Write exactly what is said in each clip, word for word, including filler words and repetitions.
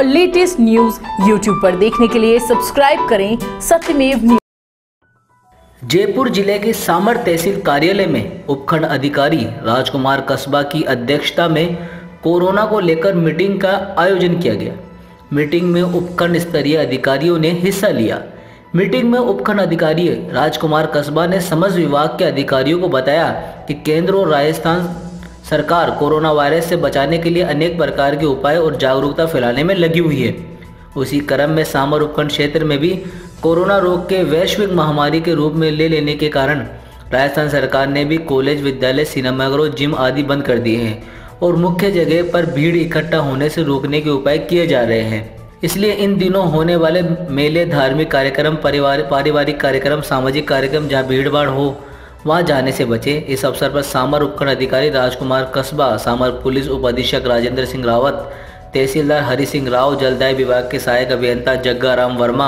और latest news YouTube पर देखने के लिए सब्सक्राइब करें सत्यमेव न्यूज। जयपुर जिले के सामर तहसील कार्यालय में उपखंड अधिकारी राजकुमार कस्बा की अध्यक्षता में कोरोना को लेकर मीटिंग का आयोजन किया गया। मीटिंग में उपखंड स्तरीय अधिकारियों ने हिस्सा लिया। मीटिंग में उपखंड अधिकारी राजकुमार कस्बा ने समस्त विभाग के अधिकारियों को बताया कि केंद्र और राजस्थान सरकार कोरोना वायरस से बचाने के लिए अनेक प्रकार के उपाय और जागरूकता फैलाने में लगी हुई है। उसी क्रम में सामर उपखंड क्षेत्र में भी कोरोना रोग के वैश्विक महामारी के रूप में ले लेने के कारण राजस्थान सरकार ने भी कॉलेज, विद्यालय, सिनेमाघर और जिम आदि बंद कर दिए हैं और मुख्य जगह पर भीड़ इकट्ठा होने से रोकने के उपाय किए जा रहे हैं। इसलिए इन दिनों होने वाले मेले, धार्मिक कार्यक्रम, परिवार पारिवारिक कार्यक्रम, सामाजिक कार्यक्रम जहाँ भीड़ भाड़ हो वहां जाने से बचे। इस अवसर पर सामर उपखंड अधिकारी राजकुमार कस्बा, सामर पुलिस उप अधीक्षक राजेंद्र सिंह रावत, तहसीलदार हरि सिंह राव, जलदाय विभाग के सहायक अभियंता जग्गा राम वर्मा,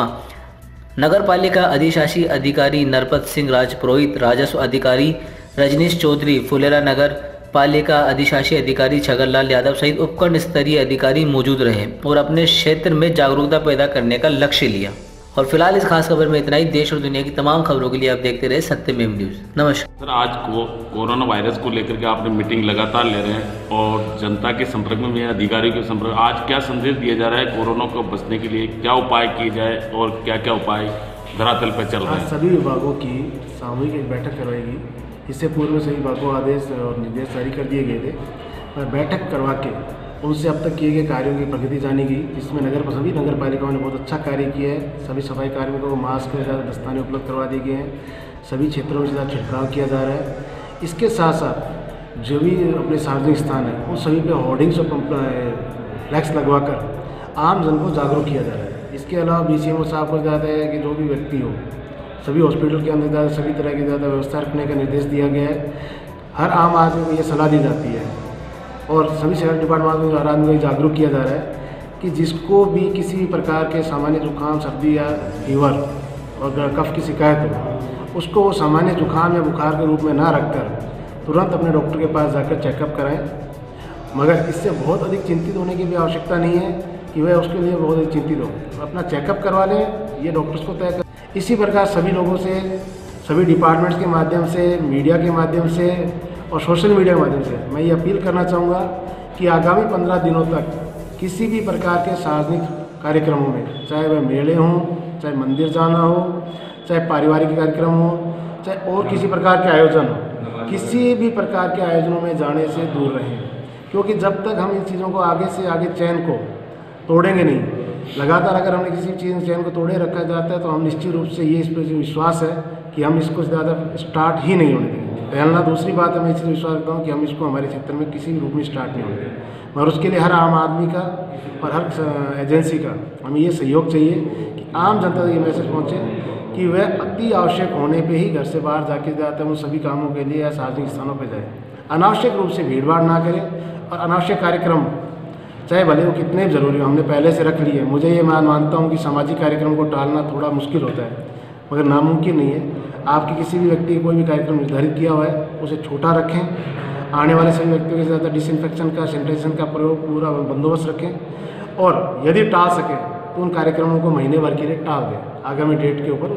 नगर पालिका अधिशासी अधिकारी नरपत सिंह राजपुरोहित, राजस्व अधिकारी रजनीश चौधरी, फुलेरा नगर पालिका अधिशासी अधिकारी छगनलाल यादव सहित उपखंड स्तरीय अधिकारी मौजूद रहे और अपने क्षेत्र में जागरूकता पैदा करने का लक्ष्य लिया। और फिलहाल इस खास खबर में इतना ही। देश और दुनिया की तमाम खबरों के लिए आप देखते रहे सत्यमेव न्यूज। नमस्कार सर, आज को कोरोना वायरस को लेकर के आपने मीटिंग लगातार ले रहे हैं और जनता के संपर्क में भी, अधिकारियों के संपर्क, आज क्या संदेश दिया जा रहा है कोरोना को बचने के लिए, क्या उपाय किए जाए और क्या क्या उपाय धरातल पर चल रहे हैं? सभी विभागों की सामूहिक एक बैठक करवाएगी। इससे पूर्व सभी विभागों को आदेश और निर्देश जारी कर दिए गए थे और बैठक करवा के उनसे अब तक किए गए कार्यों की प्रगति जानी गई, जिसमें नगर सभी नगर पालिकाओं ने बहुत अच्छा कार्य किया है। सभी सफाई कार्मिकों को मास्क ज़्यादा दस्ताने उपलब्ध करवा दिए गए हैं। सभी क्षेत्रों में ज़्यादा छिड़काव किया जा रहा है। इसके साथ साथ जो भी अपने सार्वजनिक स्थान है उन सभी पे होर्डिंग्स और फ्लैक्स लगवा कर आम जन को जागरूक किया जा रहा है। इसके अलावा बी सी एम ओ साहब को ज़्यादा है कि जो भी व्यक्ति हो सभी हॉस्पिटल के अंदर ज़्यादा सभी तरह की ज़्यादा व्यवस्था रखने का निर्देश दिया गया है। हर आम आदमी को ये सलाह दी जाती है और सभी शहर डिपार्टमेंट में हर आदमी को जागरूक किया जा रहा है कि जिसको भी किसी भी प्रकार के सामान्य जुकाम, सर्दी या फीवर और कफ की शिकायत हो उसको वो सामान्य जुकाम या बुखार के रूप में ना रखकर तुरंत अपने डॉक्टर के पास जाकर चेकअप कराएं। मगर इससे बहुत अधिक चिंतित होने की भी आवश्यकता नहीं है कि वह उसके लिए बहुत अधिक चिंतित हो। अपना चेकअप करवा लें, ये डॉक्टर्स को तय कर। इसी प्रकार सभी लोगों से, सभी डिपार्टमेंट्स के माध्यम से, मीडिया के माध्यम से और सोशल मीडिया के माध्यम से मैं ये अपील करना चाहूँगा कि आगामी पंद्रह दिनों तक किसी भी प्रकार के सार्वजनिक कार्यक्रमों में, चाहे वह मेले हों, चाहे मंदिर जाना हो, चाहे पारिवारिक कार्यक्रम हो, चाहे और किसी प्रकार के आयोजन हो, किसी भी प्रकार के आयोजनों में जाने से दूर रहें। क्योंकि जब तक हम इन चीज़ों को आगे से आगे चैन को तोड़ेंगे नहीं, लगातार अगर हमने किसी चीज़ चैन को तोड़े रखा जाता है तो हम निश्चित रूप से ये इस पर विश्वास है कि हम इसको ज़्यादा स्टार्ट ही नहीं होने देंगे। पहला दूसरी बात है, मैं इस विश्वास करता हूँ कि हम इसको हमारे क्षेत्र में किसी भी रूप में स्टार्ट नहीं होने देंगे। और उसके लिए हर आम आदमी का और हर एजेंसी का हमें ये सहयोग चाहिए कि आम जनता तक ये मैसेज पहुँचे कि वह अति आवश्यक होने पर ही घर से बाहर जाके जाते हैं उन सभी कामों के लिए या सार्वजनिक स्थानों पर जाए। अनावश्यक रूप से भीड़ भाड़ ना करें और अनावश्यक कार्यक्रम चाहे भले वो कितने भी जरूरी हो हमने पहले से रख लिए। मुझे ये मैं मानता हूँ कि सामाजिक कार्यक्रम को टालना थोड़ा मुश्किल होता है मगर नामुमकिन नहीं है। आपके किसी भी व्यक्ति कोई भी कार्यक्रम निर्धारित किया हुआ है उसे छोटा रखें। आने वाले सभी व्यक्तियों के ज़्यादा डिसइंफेक्शन का, सैनिटाइजेशन का प्रयोग पूरा बंदोबस्त रखें और यदि टाल सकें तो उन कार्यक्रमों को महीने भर के लिए टाल दें आगामी डेट के ऊपर।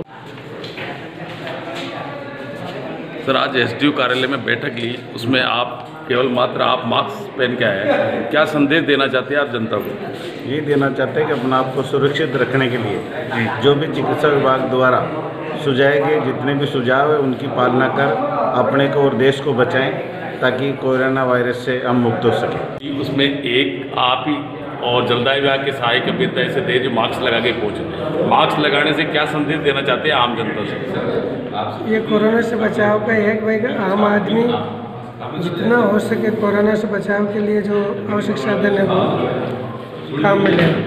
सर, आज एस डी ओ कार्यालय में बैठक ली, उसमें आप केवल मात्र आप मास्क पहन के आए हैं, क्या संदेश देना चाहते हैं आप जनता को? ये देना चाहते हैं कि अपने आप को सुरक्षित रखने के लिए जो भी चिकित्सा विभाग द्वारा सुझाए गए जितने भी सुझाव है उनकी पालना कर अपने को और देश को बचाएं ताकि कोरोना वायरस से हम मुक्त हो सकें। उसमें एक आप ही और जलदाय विभाग के सहायक अभियंता ऐसे थे जो मास्क लगा के पहुँचे। मास्क लगाने से क्या संदेश देना चाहते हैं आम जनता से? ये कोरोना से बचाव का एक भाई आम आदमी जितना हो सके कोरोना से बचाव के लिए जो आवश्यक साधन है वो काम में लें।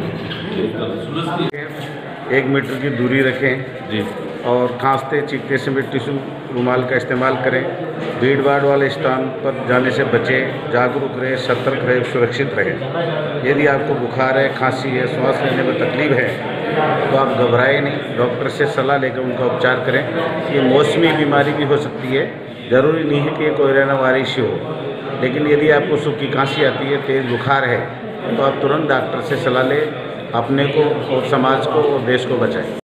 एक मीटर की दूरी रखें जी और खांसते चीखते समय टिश्यू रुमाल का इस्तेमाल करें। भीड़ भाड़ वाले स्थान पर जाने से बचें, जागरूक रहें, सतर्क रहें, सुरक्षित रहें। यदि आपको बुखार है, खांसी है, श्वास लेने में तकलीफ है तो आप घबराएं नहीं, डॉक्टर से सलाह लेकर उनका उपचार करें। ये मौसमी बीमारी भी हो सकती है, ज़रूरी नहीं है कि ये कोरोना वायरस ही हो। लेकिन यदि आपको सूखी खांसी आती है, तेज़ बुखार है तो आप तुरंत डॉक्टर से सलाह लें अपने को और समाज को और देश को बचाएं।